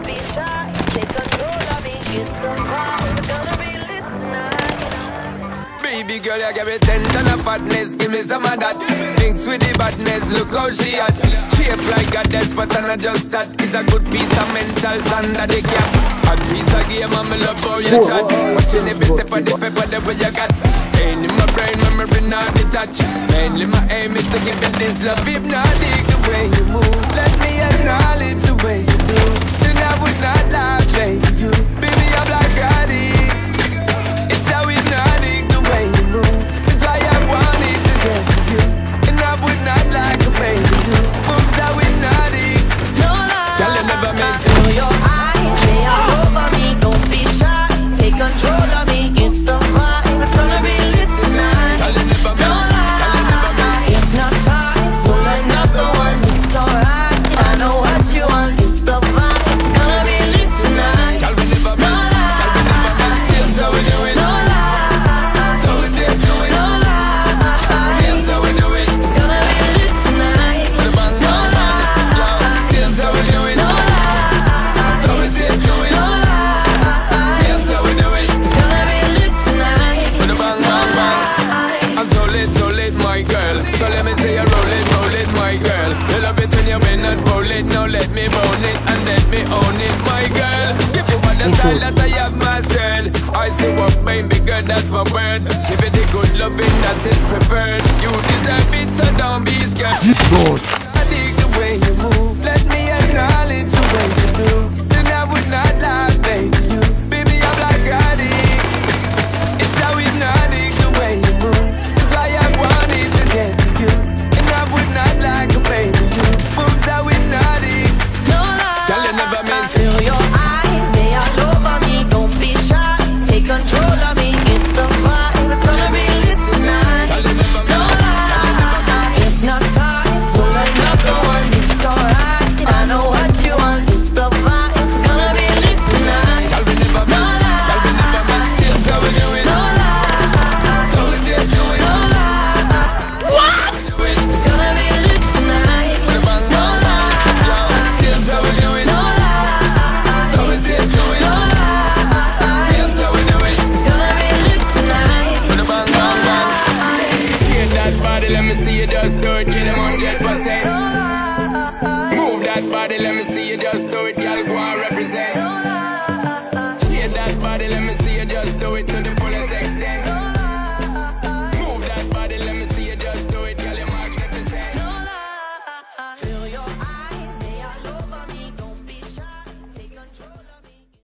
don't be shy. Take control of me, it's the vibe. It's gonna be lit tonight. Baby girl, you give me 10 ton of fatness, give me some of that. Thinks with the badness, look how she at. Shape like a death, but I'm not just that. It's a good piece of mental under the cap. A piece of game, I'm love how you chat. Watching every step of the paper, the way you got. Staying in my brain, memory not detached. Mainly my aim is to give you this love. If not, dig the way you move. Let me acknowledge the way you do. Then I would not lie, baby, you. Baby, I'm like addict. It's how it's not dig the way you move. That's why I wanted to get to you. And I would not like a baby, you. Moves how it's not dig. No lie. Girl, you never meant to. Feel your eyes, they all over me. Don't be shy. Take control of me. It's the vibe. It's gonna be lit tonight. Girl, you never No meant. lie. Hypnotized. Pull another one. It's alright. I know what you want. It's the vibe. It's gonna be lit tonight. Girl, we never No meant. lie. So we do it. No lie. So we do it. No lie. So we do it. It's gonna be lit tonight. With a bang, No bang, bang. lie. So we do it. No lie. So we do it. No lie. So we do it. It's gonna be lit tonight. With a bang, No bang, bang. lie. I'm so lit, my girl. So let me say you roll it, my girl. You love it when you bend and roll it. Now let me bone it and let me own it, my girl. Give you all the style that I have myself. I say what made me good, that's my word. Give it the good loving that is preferred. You deserve it, so don't be scared. I dig the way you move. Let me acknowledge the way you do. Then I would not lie, baby, you. Baby, I'm like addict. It's how it's not dig the way you move. That's why I wanted to get to you. And I would not like a baby, you. Moves how it's not dig. No lie. Girl, you never meant to. Feel your eyes, they all over me. Don't be shy. Take control of me. It's the vibe. It's gonna be lit tonight. Girl, you never No meant. lie. Hypnotized. Pull another one. It's alright. I know what you want. It's the vibe. It's gonna be lit tonight. Girl, we never No meant. Girl, we never meant. So we do it. No lie. So we do it. No lie. Do it. It's gonna be lit tonight. With a bang, No bang, bang. So we do it. No lie. So we do it. No lie. So we do it. It's gonna be lit tonight. With a bang, bang, bang. Get that body, let me see you just do it. Get them 100%. Move that body, let me see you just do it. Girl, go and represent.